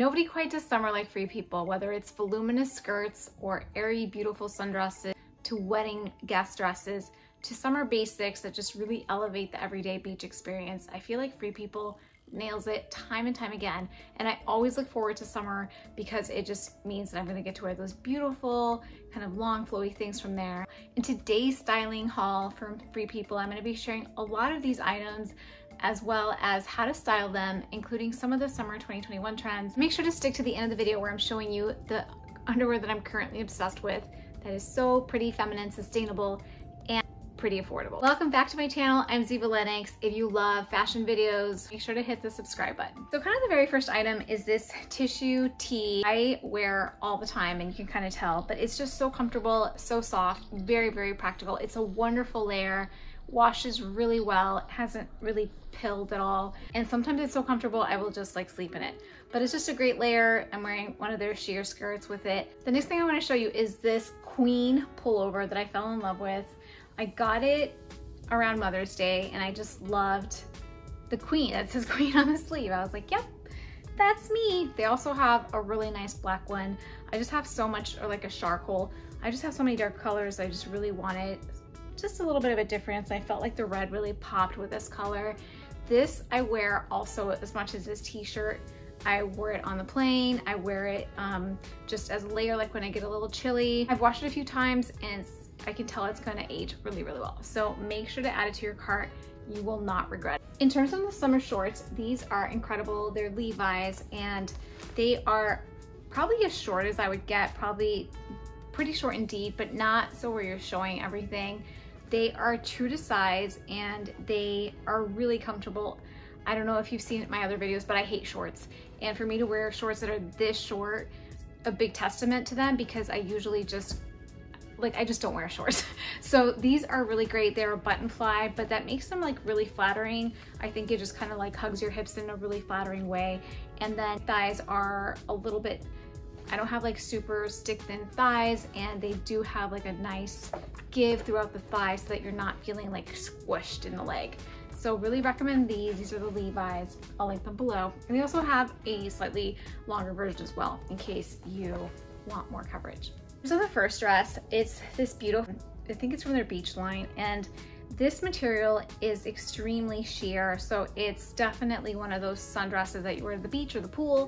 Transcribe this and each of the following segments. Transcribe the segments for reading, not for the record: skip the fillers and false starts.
Nobody quite does summer like Free People, whether it's voluminous skirts or airy, beautiful sundresses to wedding guest dresses to summer basics that just really elevate the everyday beach experience. I feel like Free People nails it time and time again. And I always look forward to summer because it just means that I'm gonna get to wear those beautiful kind of long flowy things from there. In today's styling haul from Free People, I'm gonna be sharing a lot of these items as well as how to style them, including some of the summer 2021 trends. Make sure to stick to the end of the video where I'm showing you the underwear that I'm currently obsessed with that is so pretty, feminine, sustainable, and pretty affordable. Welcome back to my channel. I'm Ziva Lennox. If you love fashion videos, make sure to hit the subscribe button. So kind of the very first item is this tissue tee. I wear all the time and you can kind of tell, but it's just so comfortable, so soft, very, very practical. It's a wonderful layer. Washes really well, it hasn't really pilled at all, and sometimes it's so comfortable I will just like sleep in it, but it's just a great layer. I'm wearing one of their sheer skirts with it. The next thing I want to show you is this queen pullover that I fell in love with. I got it around Mother's Day and I just loved the queen. It says queen on the sleeve. I was like, yep, that's me. They also have a really nice black one. I just have so much, or like a charcoal. I just have so many dark colors. I just really wanted just a little bit of a difference. I felt like the red really popped with this color. This I wear also as much as this t-shirt. I wear it on the plane. I wear it just as a layer, like when I get a little chilly. I've washed it a few times and I can tell it's gonna age really, really well. So make sure to add it to your cart. You will not regret it. In terms of the summer shorts, these are incredible. They're Levi's and they are probably as short as I would get, probably pretty short indeed, but not so where you're showing everything. They are true to size and they are really comfortable. I don't know if you've seen my other videos, but I hate shorts. And for me to wear shorts that are this short, a big testament to them, because I usually just, like, I just don't wear shorts. So these are really great. They're a button fly, but that makes them like really flattering. I think it just kind of like hugs your hips in a really flattering way. And then thighs are a little bit, I don't have like super stick thin thighs, and they do have like a nice give throughout the thigh so that you're not feeling like squished in the leg. So really recommend these. These are the Levi's. I'll link them below. And they also have a slightly longer version as well in case you want more coverage. So the first dress, it's this beautiful, I think it's from their beach line, and this material is extremely sheer. So it's definitely one of those sundresses that you wear to the beach or the pool.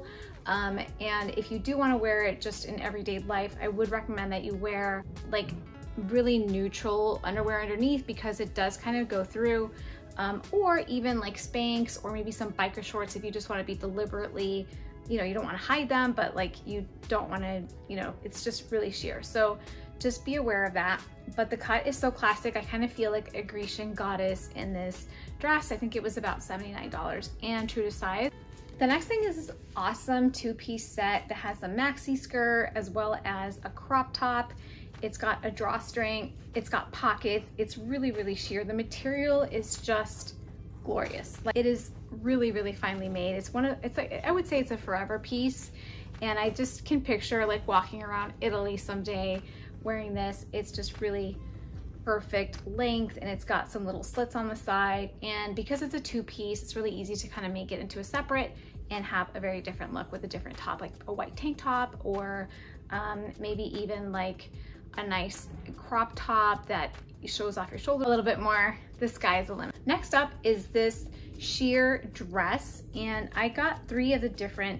And if you do want to wear it just in everyday life, I would recommend that you wear like really neutral underwear underneath, because it does kind of go through, or even like Spanx or maybe some biker shorts if you just want to be deliberately, you know, you don't want to hide them, but like you don't want to, you know, it's just really sheer. So just be aware of that. But the cut is so classic. I kind of feel like a Grecian goddess in this dress. I think it was about $79 and true to size. The next thing is this awesome two-piece set that has a maxi skirt as well as a crop top. It's got a drawstring, it's got pockets, it's really, really sheer. The material is just glorious. Like, it is really, really finely made. It's like, I would say it's a forever piece. And I just can picture like walking around Italy someday wearing this. It's just really perfect length, and it's got some little slits on the side. And because it's a two-piece, it's really easy to kind of make it into a separate and have a very different look with a different top, like a white tank top, or maybe even like a nice crop top that shows off your shoulder a little bit more. The sky's the limit. Next up is this sheer dress, and I got 3 of the different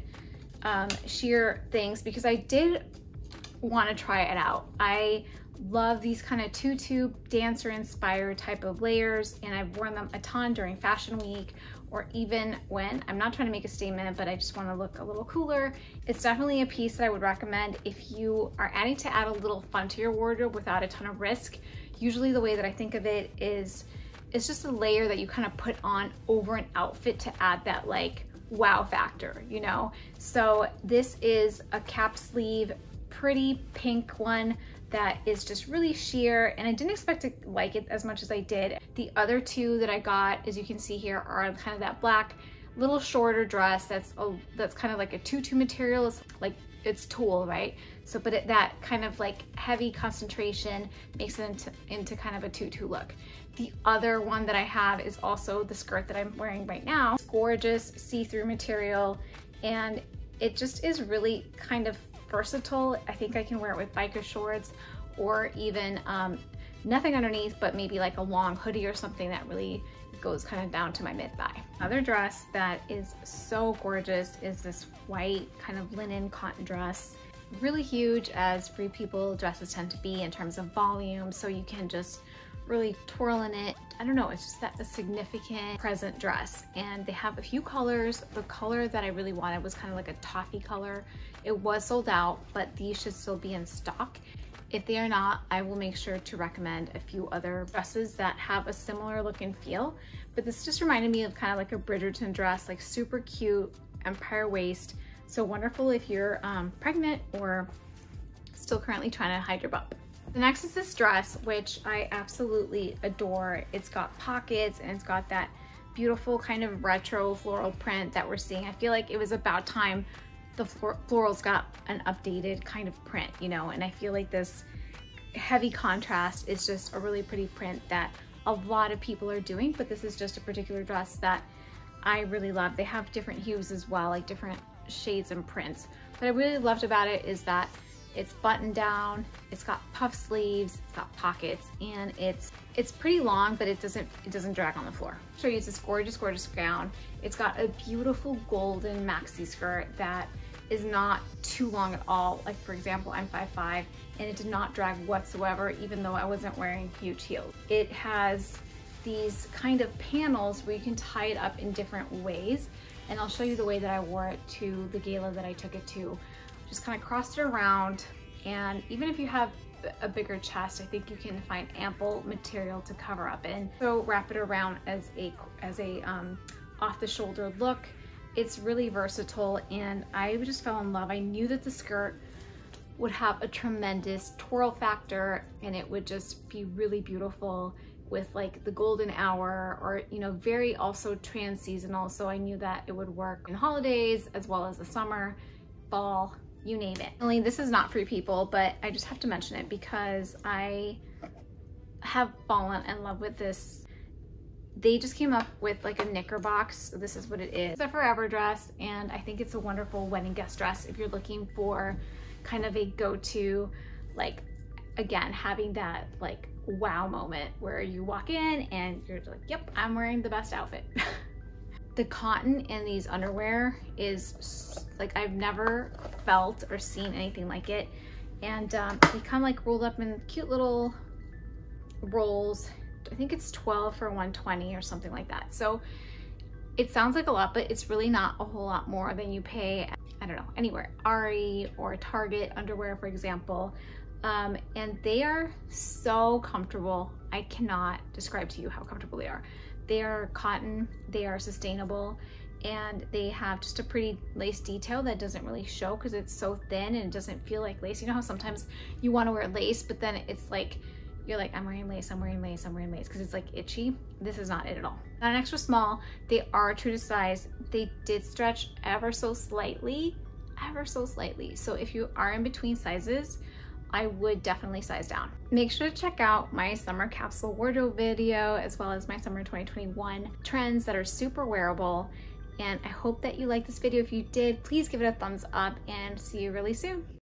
sheer things because I did want to try it out. I love these kind of tutu dancer inspired type of layers, and I've worn them a ton during fashion week, or even when I'm not trying to make a statement but I just want to look a little cooler. It's definitely a piece that I would recommend if you are adding to add a little fun to your wardrobe without a ton of risk. Usually the way that I think of it is it's just a layer that you kind of put on over an outfit to add that like wow factor, you know? So this is a cap sleeve, pretty pink one that is just really sheer, and I didn't expect to like it as much as I did. The other 2 that I got, as you can see here, are kind of that black little shorter dress that's kind of like a tutu material. It's like, it's tulle, right? So but that kind of like heavy concentration makes it into kind of a tutu look. The other one that I have is also the skirt that I'm wearing right now. It's gorgeous see-through material, and It just is really kind of versatile. I think I can wear it with biker shorts or even nothing underneath, but maybe like a long hoodie or something that really goes kind of down to my mid-thigh. Another dress that is so gorgeous is this white kind of linen cotton dress. Really huge, as Free People dresses tend to be in terms of volume, so you can just really twirl in it. I don't know, it's just that a significant present dress. And they have a few colors. The color that I really wanted was kind of like a toffee color. It was sold out, but these should still be in stock. If they are not, I will make sure to recommend a few other dresses that have a similar look and feel. But this just reminded me of kind of like a Bridgerton dress, like super cute, empire waist. So wonderful if you're pregnant or still currently trying to hide your bump. The next is this dress, which I absolutely adore. It's got pockets and it's got that beautiful kind of retro floral print that we're seeing. I feel like it was about time the florals got an updated kind of print, you know, and I feel like this heavy contrast is just a really pretty print that a lot of people are doing, but this is just a particular dress that I really love. They have different hues as well, like different shades and prints. What I really loved about it is that it's buttoned down, it's got puff sleeves, it's got pockets, and it's pretty long, but it doesn't drag on the floor. I'll show you this gorgeous, gorgeous gown. It's got a beautiful golden maxi skirt that is not too long at all. Like for example, I'm 5'5", and it did not drag whatsoever, even though I wasn't wearing huge heels. It has these kind of panels where you can tie it up in different ways, and I'll show you the way that I wore it to the gala that I took it to. Just kind of crossed it around, and even if you have a bigger chest, I think you can find ample material to cover up in. So wrap it around as a off the shoulder look. It's really versatile, and I just fell in love. I knew that the skirt would have a tremendous twirl factor, and it would just be really beautiful with like the golden hour, or you know, very also trans-seasonal. So I knew that it would work in holidays as well as the summer, fall, you name it. Only this is not Free People, but I just have to mention it because I have fallen in love with this. They just came up with like a Knicker Box. This is what it is. It's a forever dress, and I think it's a wonderful wedding guest dress if you're looking for kind of a go-to, like, again, having that like wow moment where you walk in and you're like, yep, I'm wearing the best outfit. The cotton in these underwear is like, I've never felt or seen anything like it. And they kind of like rolled up in cute little rolls. I think it's 12 for $120 or something like that. So it sounds like a lot, but it's really not a whole lot more than you pay, I don't know, anywhere, Ari or Target underwear, for example. And they are so comfortable. I cannot describe to you how comfortable they are. They are cotton, they are sustainable, and they have just a pretty lace detail that doesn't really show because it's so thin and it doesn't feel like lace. You know how sometimes you want to wear lace, but then it's like, you're like, I'm wearing lace, I'm wearing lace, I'm wearing lace, because it's like itchy. This is not it at all. Not an extra small. They are true to size. They did stretch ever so slightly. So if you are in between sizes, I would definitely size down. Make sure to check out my summer capsule wardrobe video, as well as my summer 2021 trends that are super wearable. And I hope that you liked this video. If you did, please give it a thumbs up, and see you really soon.